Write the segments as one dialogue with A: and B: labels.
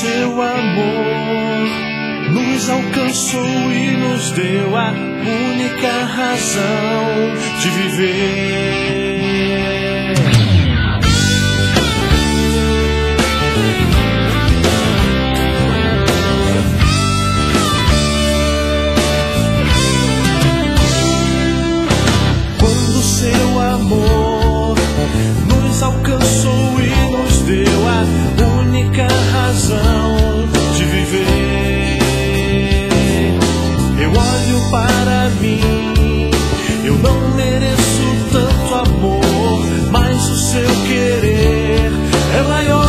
A: seu amor nos alcançou e nos deu a única razão de viver. Quando seu amor nos alcançou e nos deu a única razão de viver. Eu olho para mim, eu não mereço tanto amor, mas o seu querer é maior.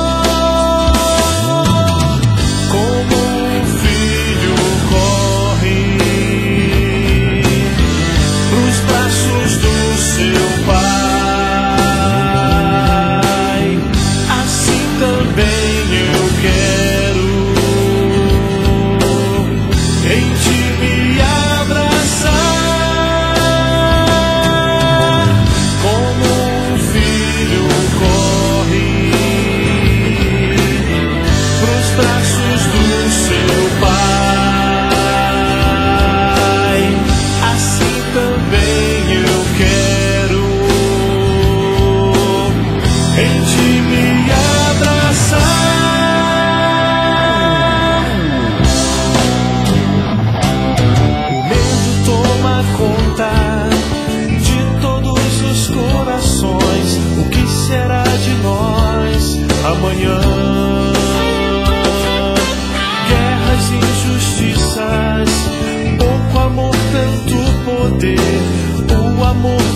A: Como um filho corre pros braços do seu pai, assim também eu quero em ti me abraçar. Como um filho corre pros braços do seu pai, assim também eu quero em ti me abraçar. O medo toma conta de todos os corações. O que será de nós amanhã? Guerras e injustiças, pouco amor, tanto poder. O amor